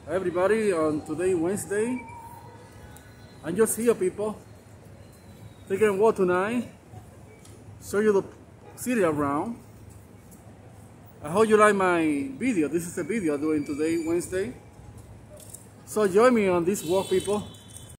Everybody, on today Wednesday, I'm just here, people, taking a walk tonight, show you the city around. I hope you like my video. This is a video I'm doing today Wednesday, so join me on this walk, people.